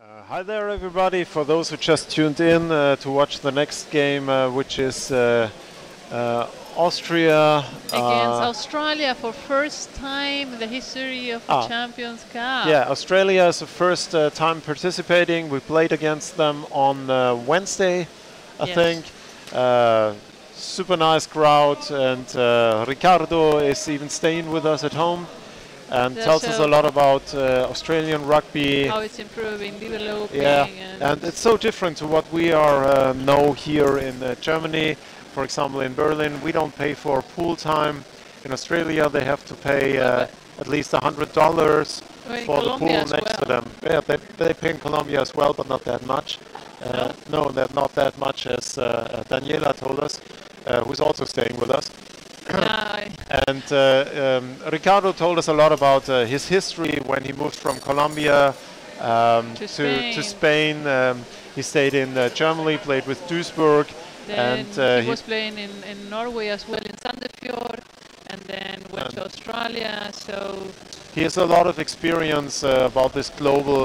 Hi there, everybody. For those who just tuned in to watch the next game, which is Austria against Australia for first time in the history of the Champions Cup. Yeah, Australia is the first time participating. We played against them on Wednesday, I think. Super nice crowd, and Ricardo is even staying with us at home and tells us a lot about Australian rugby. How it's improving, developing. Yeah, and it's so different to what we are know here in Germany. For example, in Berlin, we don't pay for pool time. In Australia, they have to pay at least $100 for the pool next to them. Yeah, they pay in Colombia as well, but not that much. No, not that much, as Daniela told us, who's also staying with us. And Ricardo told us a lot about his history when he moved from Colombia to Spain. He stayed in Germany, played with Duisburg. Then he was playing in Norway as well, in Sandefjord, and then went to Australia. So he has a lot of experience about this global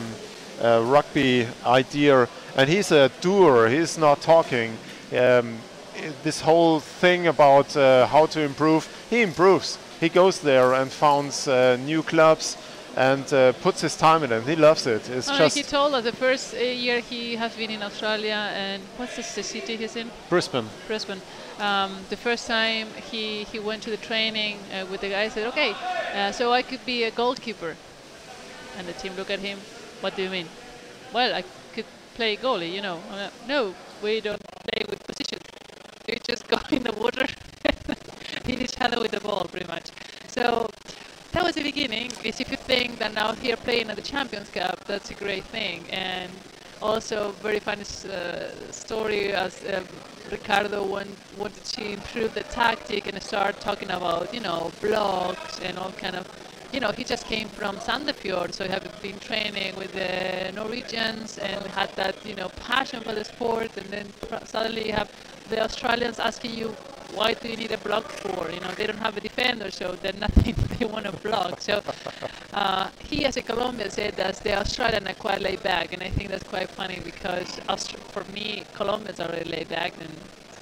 rugby idea, and he's a doer. He's not talking. This whole thing about how to improve, he improves. He goes there and founds new clubs and puts his time in it. He loves it. It's just. He told us the first year he has been in Australia, and what's the city he's in? Brisbane. Brisbane. The first time he went to the training with the guys, said, "Okay, so I could be a goalkeeper," and the team looked at him. What do you mean? Well, I could play goalie, you know. No, we don't play with positions. We just go in the water, hit each other with the ball, pretty much. So that was the beginning. Is if you think that now here playing at the Champions Cup, that's a great thing. And also very funny story as Ricardo wanted to improve the tactic and start talking about, you know, blocks and all kind of, you know, he just came from Sandefjord, so he had been training with the Norwegians and had that, you know, passion for the sport. And then suddenly you have the Australians asking you, why do you need a block for? You know, they don't have a defender, so there's nothing they want to block. So he, as a Colombian, said that the Australians are quite laid back, and I think that's quite funny because for me, Colombians are really laid back. And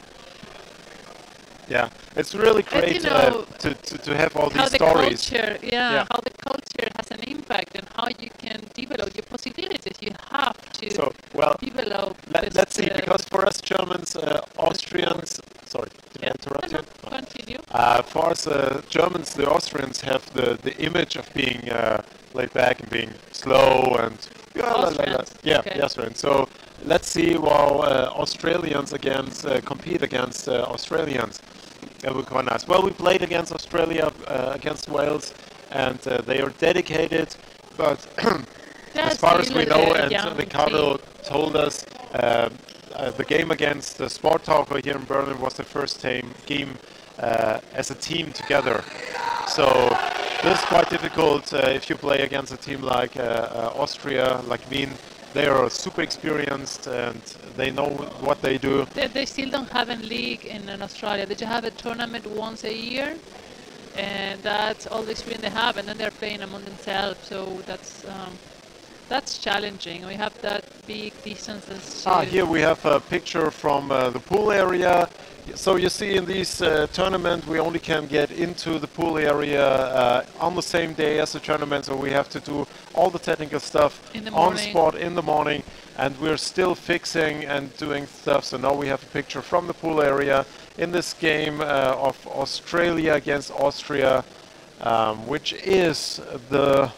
yeah, it's really great, you know, to have all these stories. How the culture has an impact and how you can develop your possibilities. You have to develop. Let's see, because for us Germans, Austrians, sorry, did I interrupt you? Continue. For us Germans, the Austrians have the image of being laid back and being slow and Austrians. So let's see how Australians compete against Australians. It will be quite nice. Well, we played against Australia, against Wales, and they are dedicated, but as far as we know, and Ricardo told us, the game against the Sport Talker here in Berlin was the first game as a team together. So this is quite difficult if you play against a team like Austria, like Wien. They are super experienced and they know what they do. They still don't have a league in Australia. They just have a tournament once a year, and that's all the experience they have. And then they're playing among themselves, so that's challenging. We have that big distances. Here we have a picture from the pool area. So you see, in this tournament, we only can get into the pool area on the same day as the tournament. So we have to do all the technical stuff on spot in the morning, and we're still fixing and doing stuff. So now we have a picture from the pool area in this game of Australia against Austria, which is the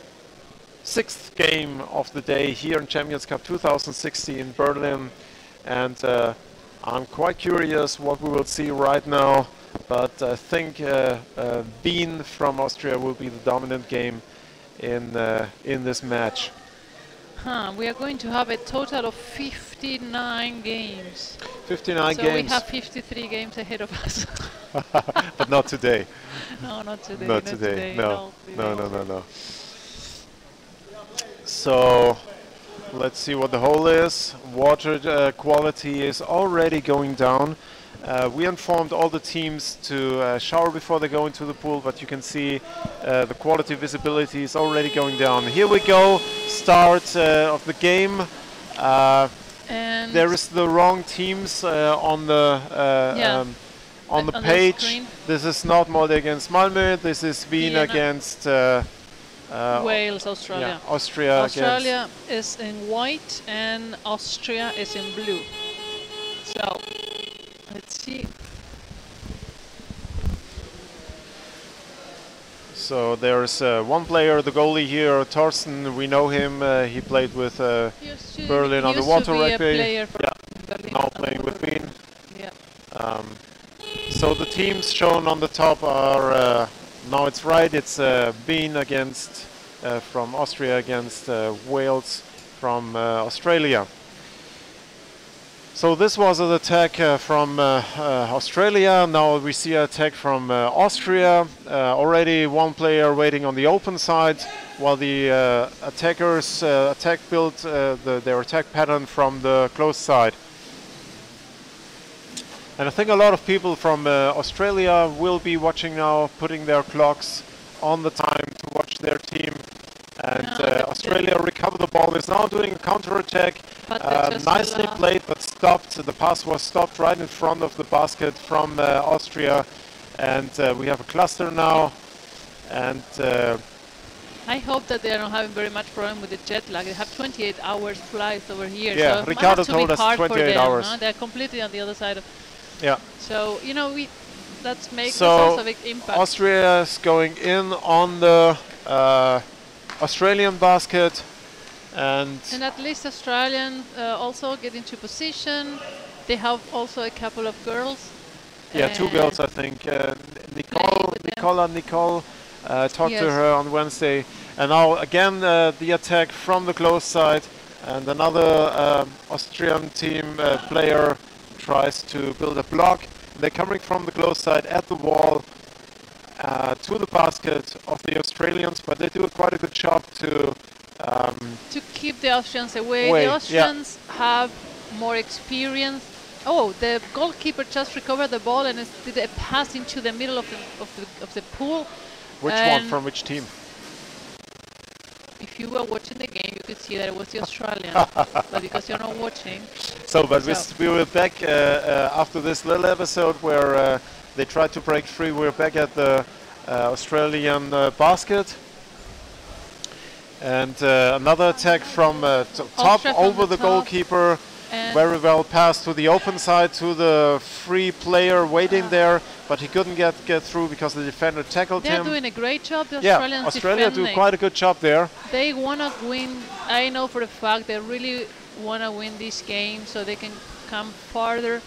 6th game of the day here in Champions Cup 2016 in Berlin, and I'm quite curious what we will see right now, but I think Wien from Austria will be the dominant game in this match. We are going to have a total of 59 games. 59 so games. So we have 53 games ahead of us. But not today. No, not today. Not today. No. So let's see what the hole is. Water quality is already going down. We informed all the teams to shower before they go into the pool, but you can see the quality visibility is already going down. Here we go. start of the game. And There is the wrong teams on the on the page. This is not Molde against Malmö. This is Wien against Wales, Australia. Yeah, Austria. Australia is in white and Austria is in blue. So let's see. So there's one player, the goalie here, Thorsten. We know him. He played with Berlin Underwater Rugby. Now playing with Wien. Yeah. So the teams shown on the top are now it's right. It's Wien against from Austria against Wales from Australia. So this was an attack from Australia. Now we see an attack from Austria. Already one player waiting on the open side, while the attackers built their attack pattern from the closed side. And I think a lot of people from Australia will be watching now, putting their clocks on the time to watch their team. And Australia recovered the ball, is now doing a counter-attack. Nicely played, but stopped. The pass was stopped right in front of the basket from Austria. And we have a cluster now. And I hope that they are not having very much problem with the jet lag. They have 28 hours flights over here. Yeah, so Ricardo told us 28 hours. Huh? They're completely on the other side of. Yeah. So, you know, that makes also a big impact. Austria is going in on the Australian basket, and at least Australian also get into position. They have also a couple of girls. Yeah, two girls, I think. Nicole talked to her on Wednesday, and now again the attack from the close side, and another Austrian team player tries to build a block. They're coming from the close side at the wall to the basket of the Australians, but they do quite a good job to keep the Austrians away. The Austrians have more experience. Oh, the goalkeeper just recovered the ball and did a pass into the middle of the pool. Which one from which team? If you were watching the game, you could see that it was the Australian, but because you're not watching. We were back after this little episode where they tried to break free. We're back at the Australian basket. And another attack from top over the goalkeeper. Very well passed to the open side to the free player waiting there, but he couldn't get through because the defender tackled him. They're doing a great job, the Australians. Yeah, Australia do quite a good job there. They want to win. I know for a fact they really want to win this game so they can come farther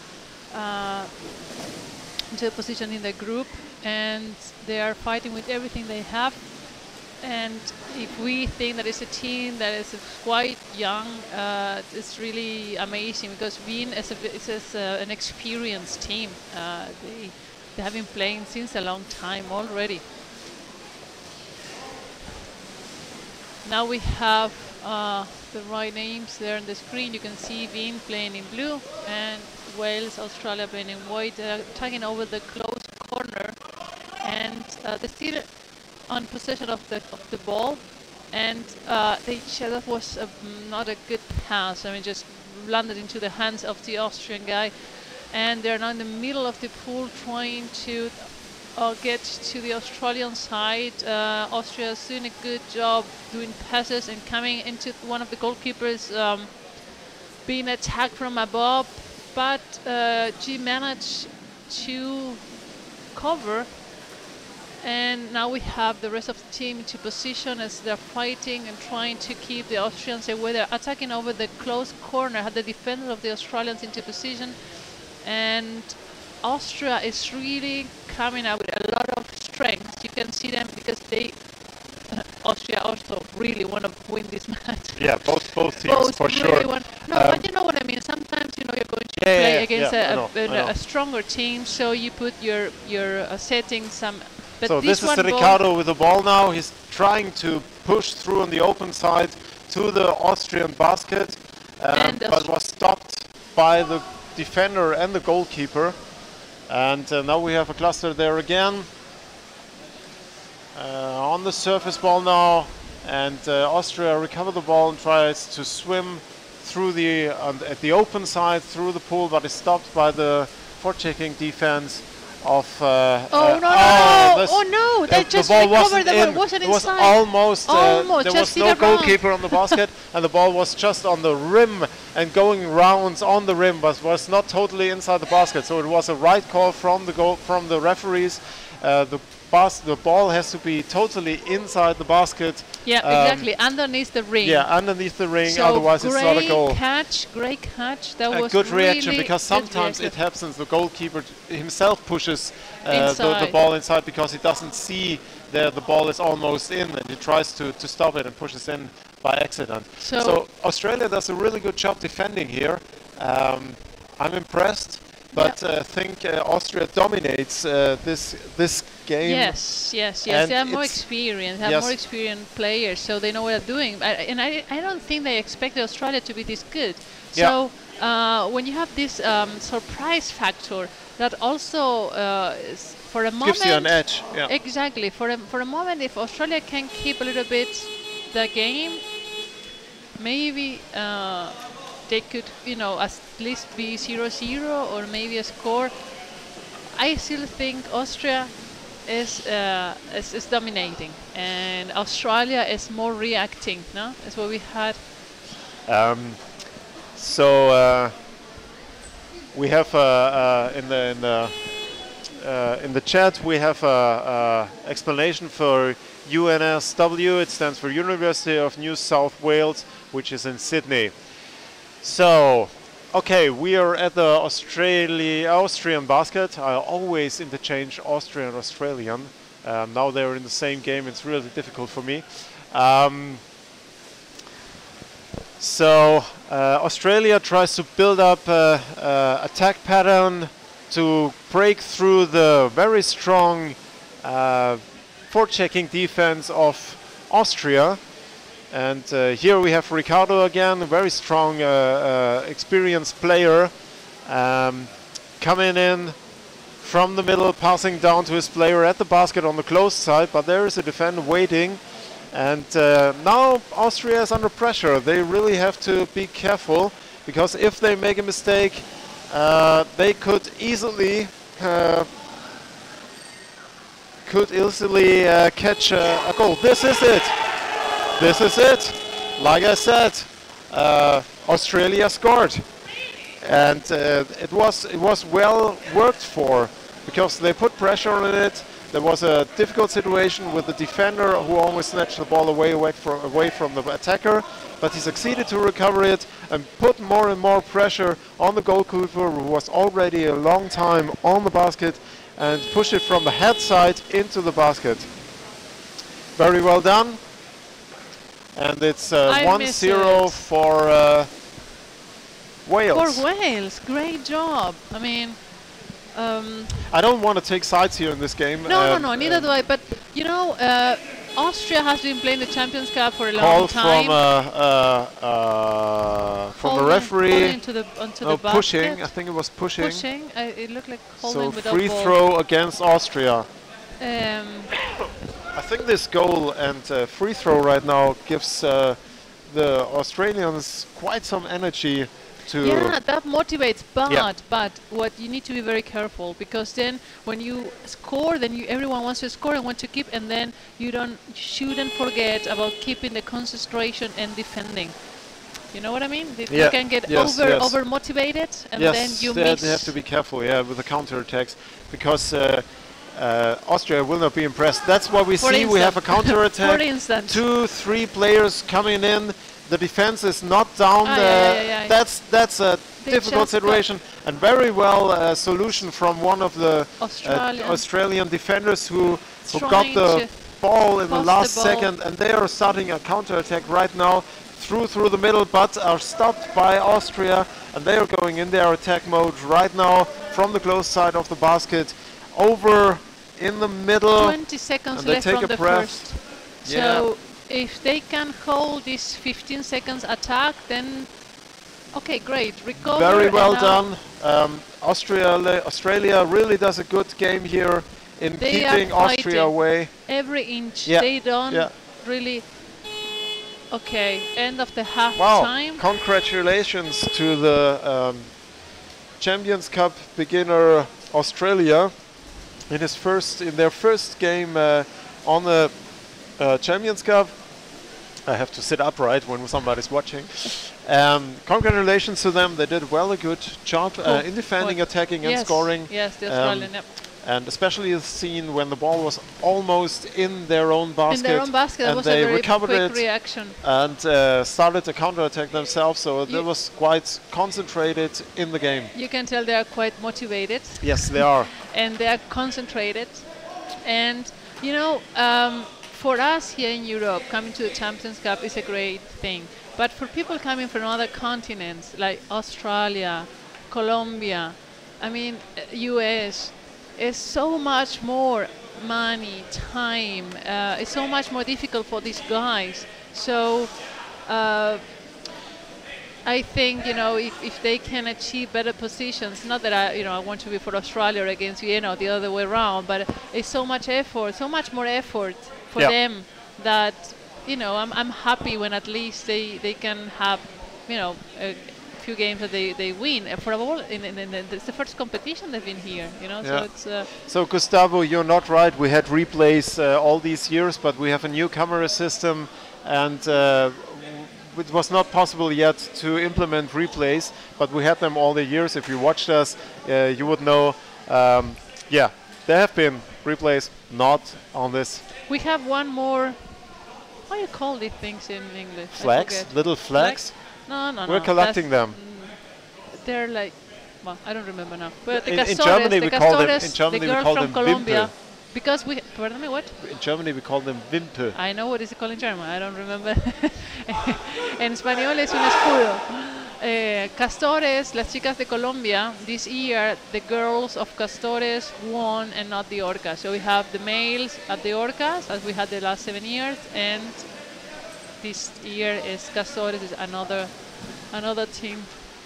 into the position in the group, and they are fighting with everything they have. And if we think that it's a team that is quite young, it's really amazing because Wien is an experienced team. They have been playing since a long time already. Now we have the right names there on the screen. You can see Wien playing in blue and Wales, Australia playing in white. They're taking over the close corner, and they're still on possession of the ball, and that was not a good pass. I mean, just landed into the hands of the Austrian guy, and they're now in the middle of the pool trying to get to the Australian side. Austria is doing a good job doing passes and coming into one of the goalkeepers being attacked from above, but she managed to cover. And now we have the rest of the team into position as they're fighting and trying to keep the Austrians away. They're attacking over the close corner, had the defender of the Australians into position. And Austria is really coming out with a lot of strength. You can see them because Austria also really want to win this match. Yeah, both teams for really sure. But you know what I mean. Sometimes you're going to play against a stronger team, so you put your settings But so this is Ricardo with the ball now. He's trying to push through on the open side to the Austrian basket, but was stopped by the defender and the goalkeeper. And now we have a cluster there again. On the surface ball now, and Austria recover the ball and tries to swim through at the open side through the pool, but is stopped by the forechecking defense of. Oh no! They just recovered the ball. It wasn't it was inside. almost. There was just no goalkeeper on the basket, and the ball was just on the rim and going rounds on the rim, but was not totally inside the basket. So it was a right call from the referees. The ball has to be totally inside the basket. Yeah, exactly, underneath the ring. Yeah, underneath the ring, so otherwise it's not a goal. Great catch. That was a good reaction, really because sometimes it happens the goalkeeper himself pushes the ball inside because he doesn't see the ball is almost in, and he tries to stop it and pushes in by accident. So Australia does a really good job defending here. I'm impressed. But I think Austria dominates this game. Yes. They have more experience. They have more experienced players, so they know what they're doing. I don't think they expected Australia to be this good. So when you have this surprise factor, that also for a moment gives you an edge. Yeah. Exactly. For a moment, if Australia can keep a little bit the game, maybe. They could, at least be 0-0 or maybe a score. I still think Austria is dominating, and Australia is more reacting. No, that's what we had. We have in the chat we have explanation for UNSW. It stands for University of New South Wales, which is in Sydney. So, okay, we are at the Austrian basket. I always interchange Austrian and Australian. Now they're in the same game. It's really difficult for me. Australia tries to build up attack pattern to break through the very strong forechecking defense of Austria. And here we have Ricardo again, a very strong, experienced player, coming in from the middle, passing down to his player at the basket on the close side, but there is a defender waiting. And now Austria is under pressure. They really have to be careful, because if they make a mistake, they could easily catch a goal. This is it. This is it. Like I said, Australia scored, and it was well worked for, because they put pressure on it. There was a difficult situation with the defender who almost snatched the ball away from the attacker, but he succeeded to recover it and put more and more pressure on the goalkeeper, who was already a long time on the basket, and push it from the head side into the basket. Very well done. And it's 1-0 for Wales. For Wales, great job. I mean, I don't want to take sides here in this game. No, neither do I. But Austria has been playing the Champions Cup for a long time. From a referee. Onto the pushing. basket. I think it was pushing. It looked like holding without free ball. Throw against Austria. I think this goal and free throw right now gives the Australians quite some energy. Yeah, that motivates, but what you need to be very careful, because then when you score, then everyone wants to score and want to keep, and then you shouldn't forget about keeping the concentration and defending. You know what I mean? You can get over motivated, and then you miss. They have to be careful, with the counter-attacks, because Austria will not be impressed. That's what we see. We have a counter-attack. For instance, 2-3 players coming in. The defense is not down there. That's a difficult situation, and very well solution from one of the Australian defenders who got the ball in the last second, and they are starting a counter-attack right now through the middle, but are stopped by Austria, and they are going in their attack mode right now from the close side of the basket, over in the middle. 20 seconds left from the first. So if they can hold this 15 seconds attack, then okay, great. Recover. Very well done. Australia really does a good game here in keeping Austria away. Every inch. They don't really Okay, end of the half Wow! time. Congratulations to the Champions Cup beginner Australia in their first game on the Champions Cup. I have to sit upright when somebody's watching. Congratulations to them. They did a good job in defending, attacking, and scoring. Yes, the Australian. Yep. And especially the scene when the ball was almost in their own basket. In their own basket, and was they a very recovered quick it reaction. and started to counterattack themselves. So they was quite concentrated in the game. You can tell they are quite motivated. Yes, they are. And they are concentrated. And you know, for us here in Europe, coming to the Champions Cup is a great thing. But for people coming from other continents like Australia, Colombia, I mean, US, it's so much more money, time. It's so much more difficult for these guys. So I think, you know, if they can achieve better positions, not that I want to be for Australia or against Vienna or the other way around, but it's so much effort, so much more effort for them that, you know, I'm happy when at least they can have, you know, a few games that they win. For all, it's the first competition they've been here, you know. So it's. So Gustavo, you're not right. We had replays all these years, but we have a new camera system, and it was not possible yet to implement replays. But we had them all the years. If you watched us, you would know. Yeah, there have been replays, not on this. We have one more. What do you call these things in English? Flags, little flags. No. We're collecting them. They're like, well, I don't remember now. But the in Germany we call them. In the Germany we girls call from them Colombia, Wimpel. because we. Pardon me, what? In Germany we call them Wimpel. I know what is it called in German. I don't remember. En español es un escudo. Castores, las chicas de Colombia. This year, the girls of Castores won and not the Orcas. So we have the males at the Orcas, as we had the last 7 years, and this year is Castores is another team.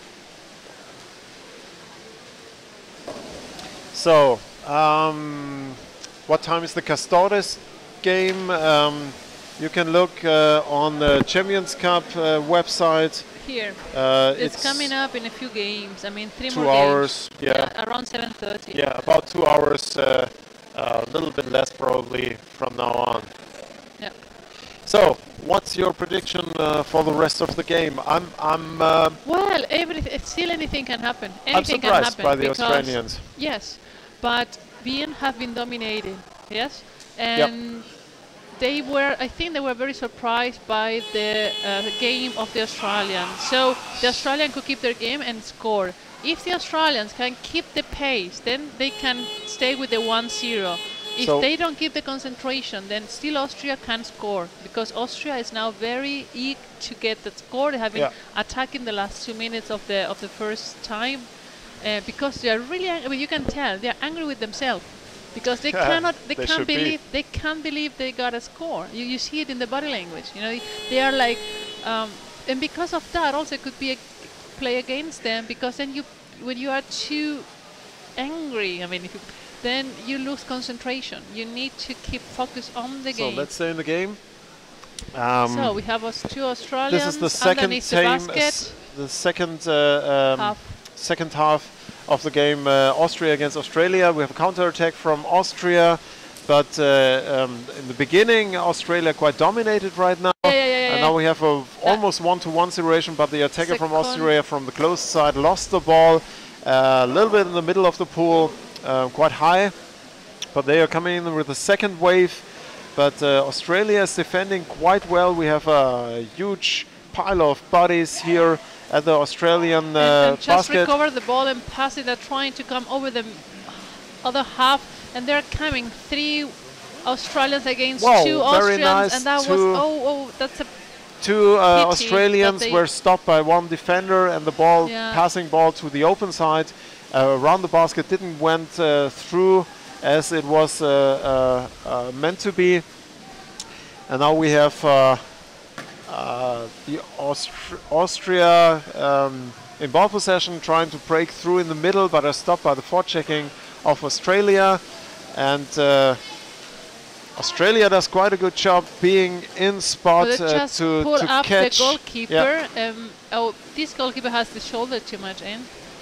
So, what time is the Castores game? You can look on the Champions Cup website. Here, it's coming up in a few games. I mean, 3 2 more hours, games. Yeah, around 7:30. Yeah, about 2 hours, a little bit less probably from now on. Yeah. So, what's your prediction for the rest of the game? Well, still anything can happen. Anything I'm surprised can happen by the Australians. Yes, but Wien have been dominating. Yes, and I think they were very surprised by the game of the Australians. So the Australians could keep their game and score. If the Australians can keep the pace, then they can stay with the 1-0. If they don't keep the concentration, then still Austria can score, because Austria is now very eager to get the score. They have been attacking the last 2 minutes of the first time, because they are really angry. I mean, you can tell they are angry with themselves, because they can't believe they got a score. You see it in the body language. You know, they are like, and because of that, also it could be a play against them, because then when you are too angry, I mean, then you lose concentration. You need to keep focus on the game. So let's stay in the game. So we have 2 Australians. This is the second second half of the game. Austria against Australia. We have a counter-attack from Austria, but in the beginning, Australia quite dominated right now. And now we have a almost 1-to-1 situation, but the attacker from Austria from the close side lost the ball a little bit in the middle of the pool. Quite high, but they are coming in with the second wave. But Australia is defending quite well. We have a huge pile of bodies here at the Australian and just basket. recover the ball and pass it. They're trying to come over the other half, and they're coming 3 Australians against 2 Austrians, nice. and that was that's a 2 Australians were stopped by 1 defender, and the ball passing ball to the open side. Around the basket didn't went through as it was meant to be, and now we have the Austria in ball possession, trying to break through in the middle, but are stopped by the forechecking of Australia. And Australia does quite a good job being in spot So they just pull to up catch. the goalkeeper. Oh, this goalkeeper has the shoulder too much in.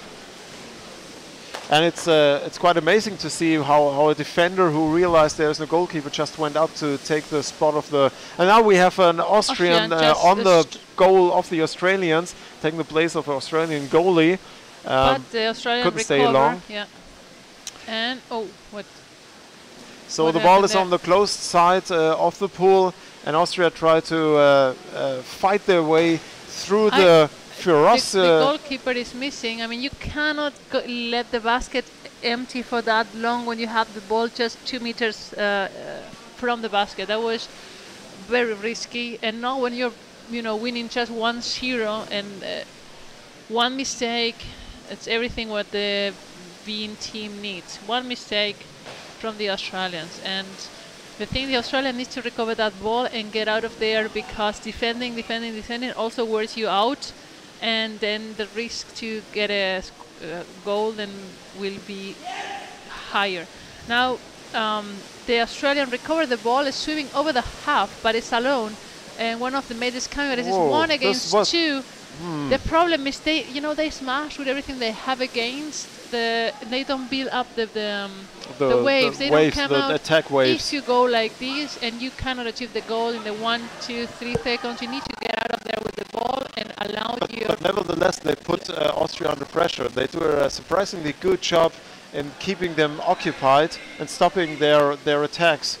And it's quite amazing to see how a defender who realized there's no goalkeeper just went up to take the spot of the. And now we have an Austrian on the goal of the Australians, taking the place of the Australian goalie. But the Australian couldn't stay long. Yeah. And oh, what? So what the ball is there? on the closed side of the pool, and Austria try to fight their way through the ferocious. The goalkeeper is missing. I mean, you cannot let the basket empty for that long when you have the ball just 2 meters from the basket. That was very risky. And now when you're, winning just 1-0 and one mistake, it's everything what the Wien team needs. One mistake from the Australians, and the thing the Australian needs to recover that ball and get out of there, because defending also wears you out, and then the risk to get a goal then will be higher. Now the Australian recovered the ball, is sweeping over the half, but it's alone, and one of the mates is coming, but it's 1 against 2. The problem is they smash with everything they have against. They don't build up the waves. They don't come out. Attack waves. If you go like this and you cannot achieve the goal in the 1, 2, 3 seconds, you need to get out of there with the ball and allow you. But nevertheless, they put Austria under pressure. They do a surprisingly good job in keeping them occupied and stopping their attacks.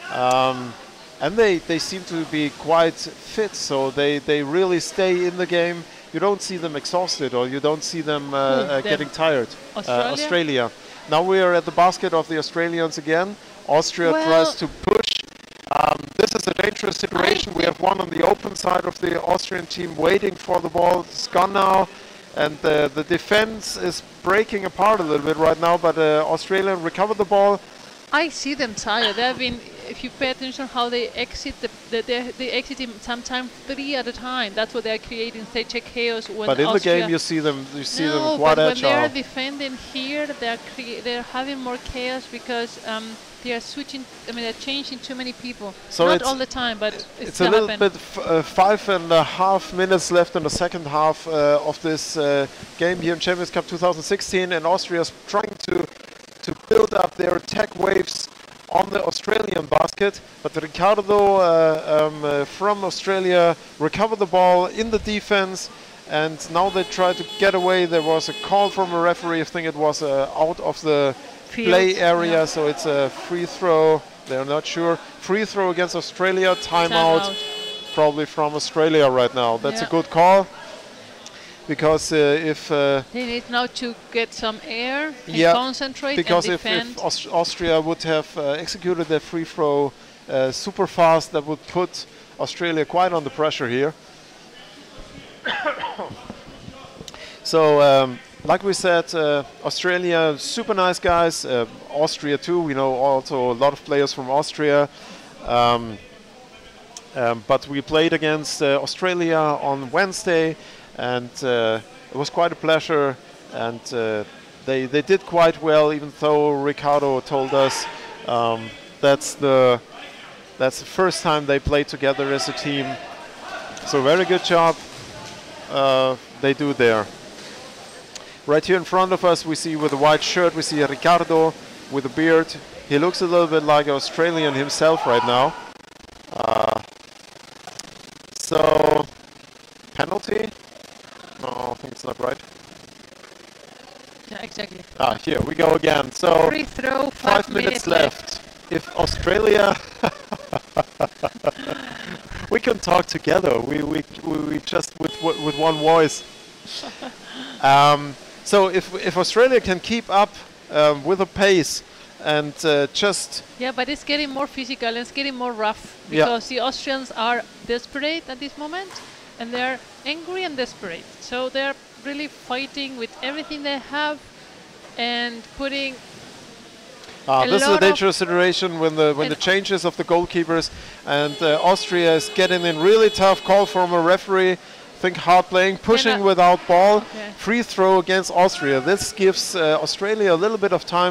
And they seem to be quite fit, so they really stay in the game. You don't see them exhausted, or you don't see them getting tired. Australia. Now we are at the basket of the Australians again. Austria tries to push. This is a dangerous situation. We have one on the open side of the Austrian team waiting for the ball. It's gone now. And the defense is breaking apart a little bit right now, but Australia recovered the ball. I see them tired. They have been, if you pay attention how they exit, they exit him sometimes 3 at a time. That's what they're creating, such a chaos. When but in the game you see them quite agile. When they're defending here, they're having more chaos because they are switching. I mean, they're changing too many people. So not all the time, but it's a little bit. 5.5 minutes left in the second half of this game here in Champions Cup 2016, and Austria's trying to build up their attack waves on the Australian basket, but Ricardo from Australia recovered the ball in the defense, and now they try to get away. There was a call from a referee. I think it was out of the play area, so it's a free throw. They're not sure. Free throw against Australia. Timeout probably from Australia right now. That's a good call. Because if they need now to get some air and concentrate because and defend. if Austria would have executed their free throw super fast, that would put Australia quite under pressure here. So like we said, Australia, super nice guys. Austria too, we know also a lot of players from Austria. But we played against Australia on Wednesday, and it was quite a pleasure, and they did quite well, even though Ricardo told us that's the first time they played together as a team. So very good job they do there. Right here in front of us we see, with a white shirt, we see Ricardo with a beard. He looks a little bit like an Australian himself right now. So penalty? No, I think it's not right. Yeah, exactly. Here we go again. So free throw, 5 minutes left. If Australia, we can talk together. We just with one voice. So if Australia can keep up with the pace and just but it's getting more physical and it's getting more rough, because the Austrians are desperate at this moment, and they're angry and desperate. So they're really fighting with everything they have and putting. This is a dangerous situation when the changes of the goalkeepers, and Austria is getting in really tough call from a referee. Think hard playing, pushing without ball, free throw against Austria. This gives Australia a little bit of time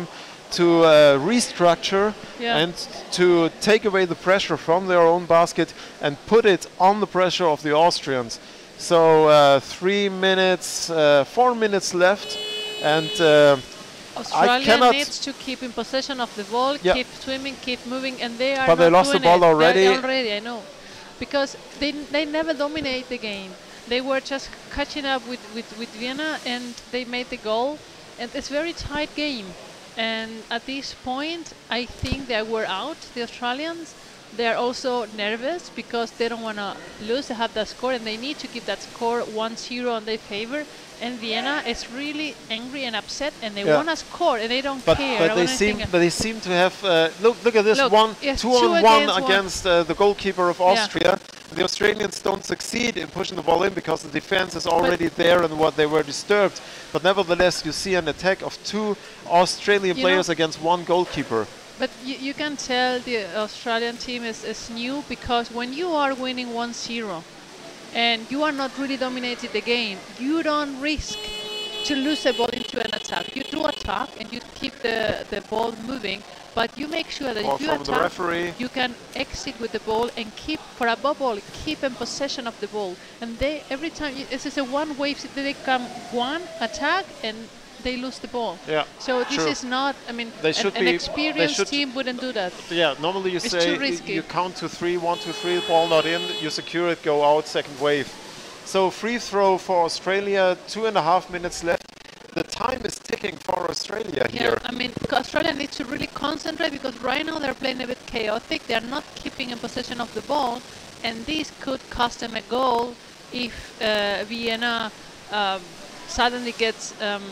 to restructure Yeah. and to take away the pressure from their own basket and put it on the pressure of the Austrians. So 3 minutes, 4 minutes left, and Australia needs to keep in possession of the ball, Yeah. keep swimming, keep moving, and they are But not they lost the doing ball it. already. Already, I know, because they never dominate the game. They were just catching up with Vienna, and they made the goal. And it's very tight game. And at this point, I think they were out, the Australians. They are also nervous because they don't want to lose. They have that score, and they need to keep that score 1-0 on their favor. And Vienna is really angry and upset, and they Yeah. want to score, and they don't but care. they seem to have look at this Look, one yes, 2-on-1 against against the goalkeeper of Austria. The Australians don't succeed in pushing the ball in because the defense is already there and what they were disturbed. But nevertheless, you see an attack of 2 Australian players against 1 goalkeeper. But you can tell the Australian team is new, because when you are winning 1-0 and you are not really dominating the game, you don't risk to lose the ball into an attack. You do attack and you keep the ball moving, but you make sure that if you From the attack, referee. you can exit with the ball and keep, for above all, keep in possession of the ball. And they, every time, this is a one-way, they come one attack and they lose the ball. Yeah. So this true. is not, I mean, They should an be- experienced team wouldn't do that. Yeah, normally you It's say too risky. you count to 3, 1, 2, 3, ball not in, you secure it, go out, second wave. So free throw for Australia, 2.5 minutes left. The time is ticking for Australia here. Yeah, I mean, Australia needs to really concentrate, because right now they're playing a bit chaotic. They're not keeping in possession of the ball, and this could cost them a goal if Vienna suddenly gets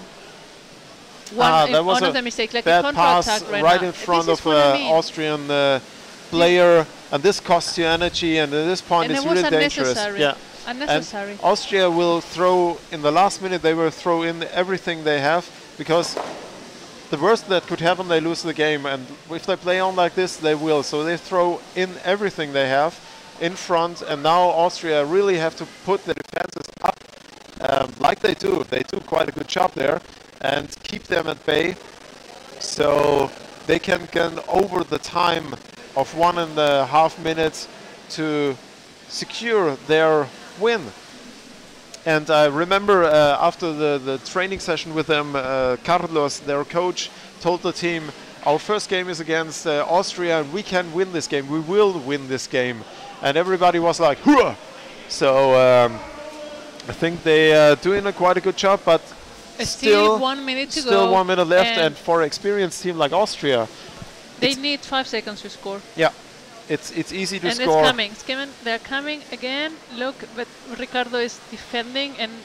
one of the mistakes, like a bad pass counter-attack right now. in front This is of what I an mean. Austrian player, and this costs you energy, and at this point And it's it was really dangerous. unnecessary. Yeah. Unnecessary. And Austria will throw, in the last minute, they will throw in everything they have, because the worst that could happen, they lose the game. And if they play on like this, they will. So they throw in everything they have in front. And now Austria really have to put the defenses up like they do. They do quite a good job there and keep them at bay. So they can get over the time of 1.5 minutes to secure their win. And I remember after the training session with them, Carlos, their coach, told the team, our first game is against Austria, and we can win this game. We will win this game. And everybody was like, hurrah! So I think they are doing quite a good job, but Still 1 minute to go. Still 1 minute left, and for an experienced team like Austria, they need 5 seconds to score. yeah, it's easy to And score. it's coming. It's coming. They're coming again. Look, but Ricardo is defending, and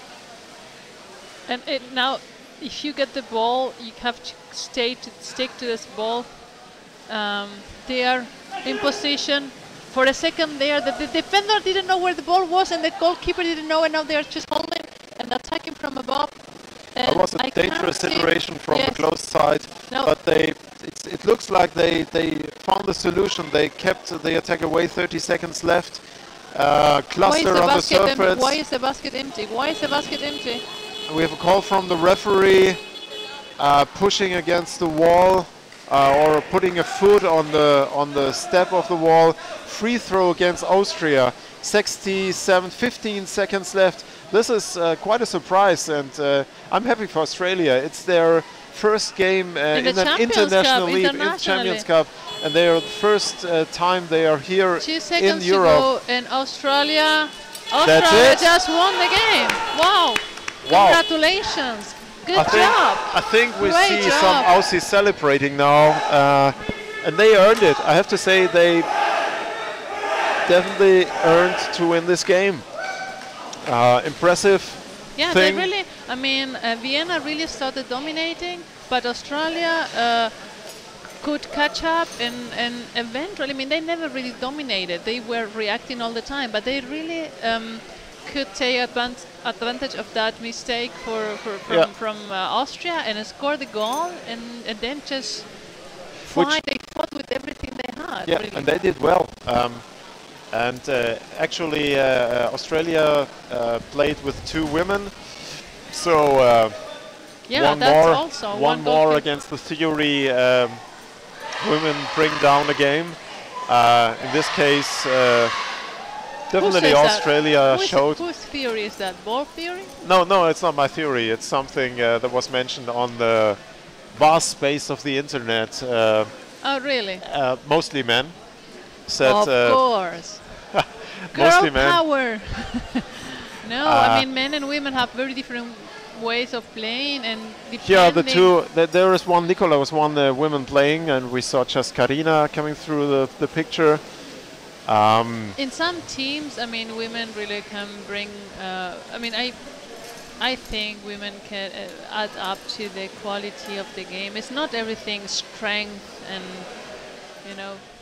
now, if you get the ball, you have to stick to this ball. They are in position. For a second there, the defender didn't know where the ball was, and the goalkeeper didn't know, and now they are just holding and attacking from above. That was a dangerous situation from the close side, No. but it looks like they found the solution. They kept the attack away. 30 seconds left. Cluster on the surface. Why is the basket empty? Why is the basket empty? We have a call from the referee, pushing against the wall or putting a foot on the step of the wall. Free throw against Austria. 15 seconds left. This is quite a surprise, and I'm happy for Australia. It's their first game in an international league, in the Champions Cup, and they are the first time they are here 2 in seconds to Europe. go, and Australia That's it. just won the game. Wow! Wow. Congratulations! Good job! I think we Great see job. some Aussies celebrating now, and they earned it. I have to say they definitely earned to win this game. Impressive. Yeah, thing. they really. I mean, Vienna really started dominating, but Australia could catch up, and eventually, I mean, they never really dominated. They were reacting all the time, but they really could take advantage of that mistake from Austria and score the goal, and then just fight. They fought with everything they had. Yeah, really. and they did well. And actually, Australia played with 2 women, so Yeah, one that's more, also one more against the theory. Women bring down the game. In this case, definitely Australia showed. Whose theory is that? Ball theory? No, no, it's not my theory. It's something that was mentioned on the vast space of the internet. Oh, really? Mostly men. Said, of course. mostly Girl men. power. No, I mean men and women have very different ways of playing, and Here are the depending. two. There is one. Nicola was one women playing, and we saw just Karina coming through the picture. In some teams, I mean, women really can bring. I mean, I think women can add up to the quality of the game. It's not everything strength and, you know,